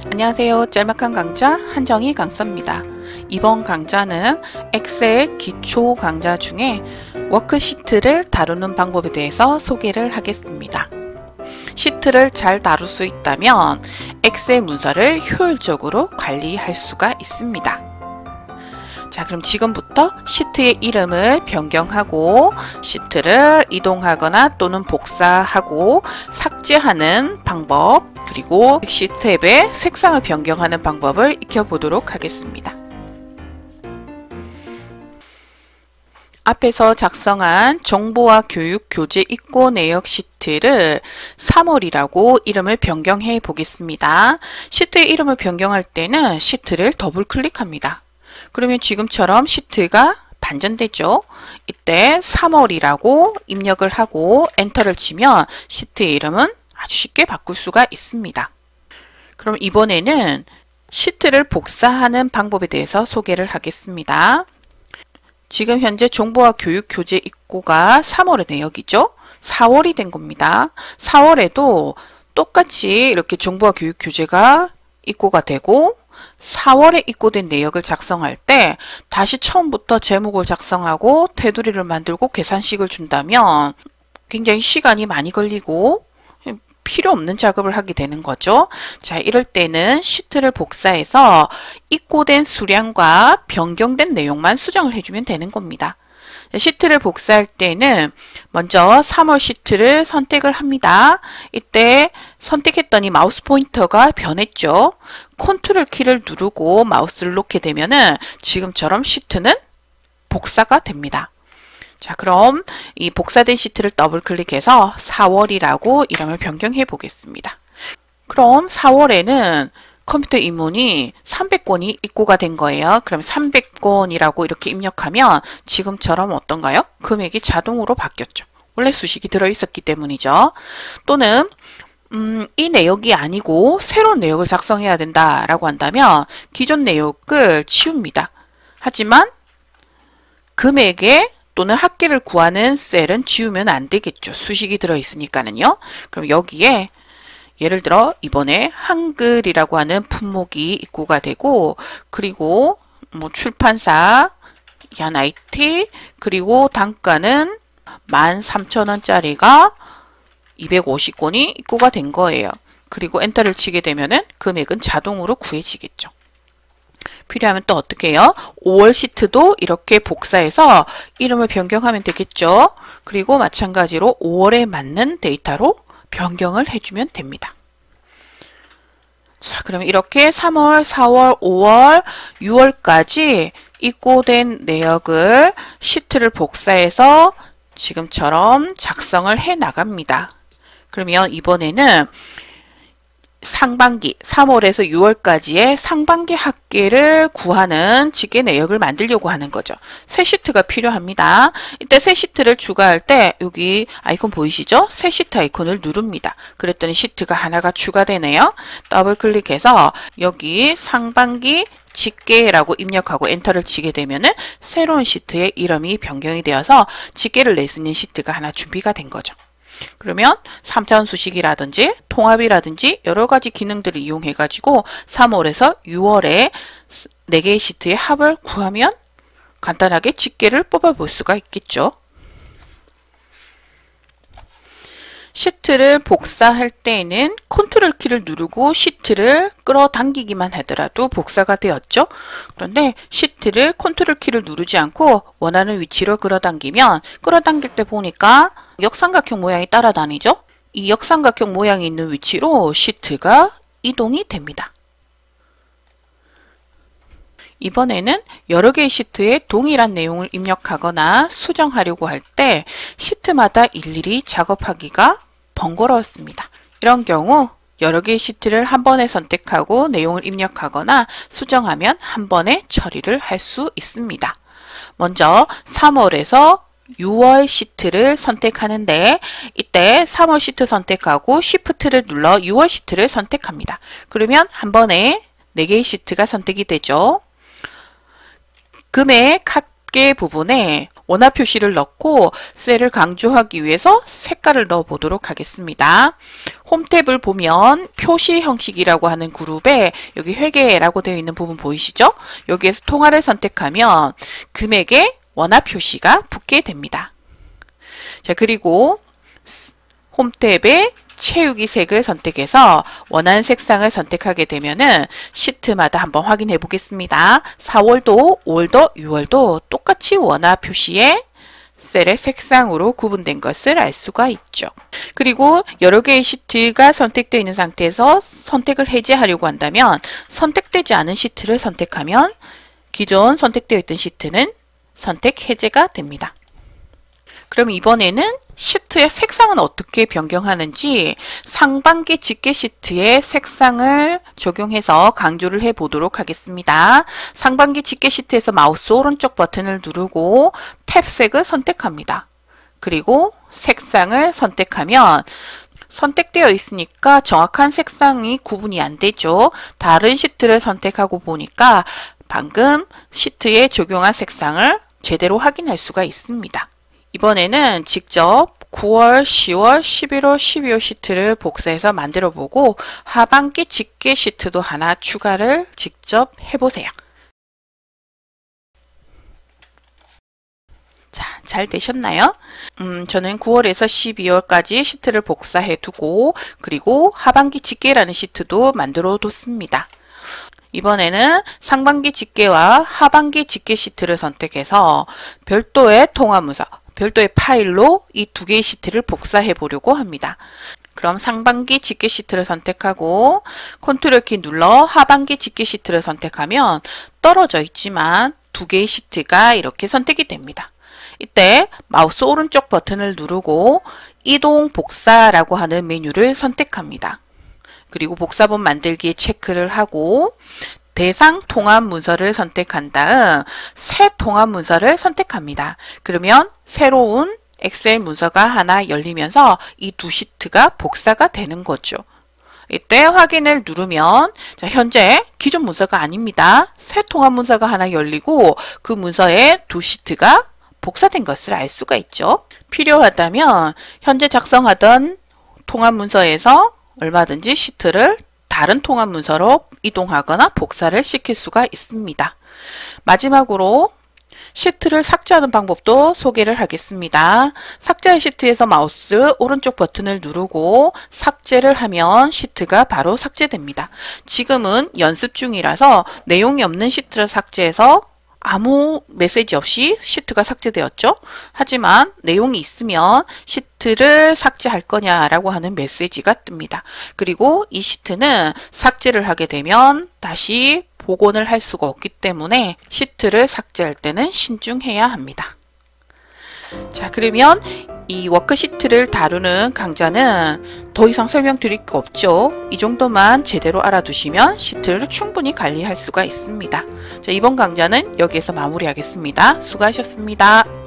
안녕하세요. 짤막한 강좌 한정희 강사입니다. 이번 강좌는 엑셀 기초 강좌 중에 워크시트를 다루는 방법에 대해서 소개를 하겠습니다. 시트를 잘 다룰 수 있다면 엑셀 문서를 효율적으로 관리할 수가 있습니다. 자, 그럼 지금부터 시트의 이름을 변경하고 시트를 이동하거나 또는 복사하고 삭제하는 방법, 그리고 시트 탭의 색상을 변경하는 방법을 익혀보도록 하겠습니다. 앞에서 작성한 정보와 교육 교재 입고 내역 시트를 3월이라고 이름을 변경해 보겠습니다. 시트의 이름을 변경할 때는 시트를 더블 클릭합니다. 그러면 지금처럼 시트가 반전되죠. 이때 3월이라고 입력을 하고 엔터를 치면 시트의 이름은 아주 쉽게 바꿀 수가 있습니다. 그럼 이번에는 시트를 복사하는 방법에 대해서 소개를 하겠습니다. 지금 현재 정보와 교육 교재 입고가 3월의 내역이죠. 4월이 된 겁니다. 4월에도 똑같이 이렇게 정보와 교육 교재가 입고가 되고 4월에 입고된 내역을 작성할 때 다시 처음부터 제목을 작성하고 테두리를 만들고 계산식을 준다면 굉장히 시간이 많이 걸리고 필요 없는 작업을 하게 되는 거죠. 자, 이럴 때는 시트를 복사해서 입고된 수량과 변경된 내용만 수정을 해주면 되는 겁니다. 시트를 복사할 때는 먼저 3월 시트를 선택을 합니다. 이때 선택했더니 마우스 포인터가 변했죠. 컨트롤 키를 누르고 마우스를 놓게 되면은 지금처럼 시트는 복사가 됩니다. 자, 그럼 이 복사된 시트를 더블 클릭해서 4월이라고 이름을 변경해 보겠습니다. 그럼 4월에는 컴퓨터 입문이 300권이 입고가 된 거예요. 그럼 300권이라고 이렇게 입력하면 지금처럼 어떤가요? 금액이 자동으로 바뀌었죠. 원래 수식이 들어있었기 때문이죠. 또는 이 내역이 아니고 새로운 내역을 작성해야 된다라고 한다면 기존 내역을 지웁니다. 하지만 금액에 또는 합계를 구하는 셀은 지우면 안 되겠죠. 수식이 들어있으니까는요. 그럼 여기에 예를 들어 이번에 한글이라고 하는 품목이 입고가 되고 그리고 뭐 출판사, 얀IT, 그리고 단가는 13,000원짜리가 250권이 입고가 된 거예요. 그리고 엔터를 치게 되면은 금액은 자동으로 구해지겠죠. 필요하면 또 어떻게 해요? 5월 시트도 이렇게 복사해서 이름을 변경하면 되겠죠. 그리고 마찬가지로 5월에 맞는 데이터로 변경을 해주면 됩니다. 자, 그러면 이렇게 3월, 4월, 5월, 6월까지 입고된 내역을 시트를 복사해서 지금처럼 작성을 해 나갑니다. 그러면 이번에는 상반기 3월에서 6월까지의 상반기 합계를 구하는 집계 내역을 만들려고 하는 거죠. 새 시트가 필요합니다. 이때 새 시트를 추가할 때 여기 아이콘 보이시죠? 새 시트 아이콘을 누릅니다. 그랬더니 시트가 하나가 추가되네요. 더블 클릭해서 여기 상반기 집계라고 입력하고 엔터를 치게 되면은 새로운 시트의 이름이 변경이 되어서 집계를 낼 수 있는 시트가 하나 준비가 된 거죠. 그러면 3차원 수식이라든지 통합이라든지 여러 가지 기능들을 이용해 가지고 3월에서 6월에 4개의 시트의 합을 구하면 간단하게 집계를 뽑아 볼 수가 있겠죠. 시트를 복사할 때에는 컨트롤 키를 누르고 시트를 끌어당기기만 하더라도 복사가 되었죠. 그런데 시트를 컨트롤 키를 누르지 않고 원하는 위치로 끌어당기면 끌어당길 때 보니까 역삼각형 모양이 따라다니죠. 이 역삼각형 모양이 있는 위치로 시트가 이동이 됩니다. 이번에는 여러 개의 시트에 동일한 내용을 입력하거나 수정하려고 할 때 시트마다 일일이 작업하기가 번거로웠습니다. 이런 경우 여러 개의 시트를 한 번에 선택하고 내용을 입력하거나 수정하면 한 번에 처리를 할 수 있습니다. 먼저 3월에서 6월 시트를 선택하는데 이때 3월 시트 선택하고 Shift를 눌러 6월 시트를 선택합니다. 그러면 한 번에 4개의 시트가 선택이 되죠. 금액 합계 부분에 원화 표시를 넣고 셀을 강조하기 위해서 색깔을 넣어 보도록 하겠습니다. 홈 탭을 보면 표시 형식이라고 하는 그룹에 여기 회계라고 되어 있는 부분 보이시죠? 여기에서 통화를 선택하면 금액의 원화 표시가 붙게 됩니다. 자, 그리고 홈 탭에 채우기 색을 선택해서 원하는 색상을 선택하게 되면은 시트마다 한번 확인해 보겠습니다. 4월도, 5월도, 6월도 똑같이 원화 표시에 셀의 색상으로 구분된 것을 알 수가 있죠. 그리고 여러 개의 시트가 선택되어 있는 상태에서 선택을 해제하려고 한다면 선택되지 않은 시트를 선택하면 기존 선택되어 있던 시트는 선택 해제가 됩니다. 그럼 이번에는 시트의 색상은 어떻게 변경하는지 상반기 집계 시트의 색상을 적용해서 강조를 해 보도록 하겠습니다. 상반기 집계 시트에서 마우스 오른쪽 버튼을 누르고 탭색을 선택합니다. 그리고 색상을 선택하면 선택되어 있으니까 정확한 색상이 구분이 안 되죠. 다른 시트를 선택하고 보니까 방금 시트에 적용한 색상을 제대로 확인할 수가 있습니다. 이번에는 직접 9월, 10월, 11월, 12월 시트를 복사해서 만들어 보고 하반기 집계 시트도 하나 추가를 직접 해보세요. 자, 잘 되셨나요? 저는 9월에서 12월까지 시트를 복사해 두고 그리고 하반기 집계라는 시트도 만들어 뒀습니다. 이번에는 상반기 집계와 하반기 집계 시트를 선택해서 별도의 통화문서, 별도의 파일로 이 두 개의 시트를 복사해 보려고 합니다. 그럼 상반기 집계 시트를 선택하고 컨트롤 키 눌러 하반기 집계 시트를 선택하면 떨어져 있지만 두 개의 시트가 이렇게 선택이 됩니다. 이때 마우스 오른쪽 버튼을 누르고 이동 복사라고 하는 메뉴를 선택합니다. 그리고 복사본 만들기에 체크를 하고 대상 통합 문서를 선택한 다음 새 통합 문서를 선택합니다. 그러면 새로운 엑셀 문서가 하나 열리면서 이 두 시트가 복사가 되는 거죠. 이때 확인을 누르면 자, 현재 기존 문서가 아닙니다. 새 통합 문서가 하나 열리고 그 문서에 두 시트가 복사된 것을 알 수가 있죠. 필요하다면 현재 작성하던 통합 문서에서 얼마든지 시트를 다른 통합 문서로 이동하거나 복사를 시킬 수가 있습니다. 마지막으로 시트를 삭제하는 방법도 소개를 하겠습니다. 삭제 시트에서 마우스 오른쪽 버튼을 누르고 삭제를 하면 시트가 바로 삭제됩니다. 지금은 연습 중이라서 내용이 없는 시트를 삭제해서 아무 메시지 없이 시트가 삭제되었죠. 하지만 내용이 있으면 시트를 삭제할 거냐라고 하는 메시지가 뜹니다. 그리고 이 시트는 삭제를 하게 되면 다시 복원을 할 수가 없기 때문에 시트를 삭제할 때는 신중해야 합니다. 자, 그러면 이 워크시트를 다루는 강좌는 더 이상 설명드릴 거 없죠. 이 정도만 제대로 알아두시면 시트를 충분히 관리할 수가 있습니다. 자, 이번 강좌는 여기에서 마무리하겠습니다. 수고하셨습니다.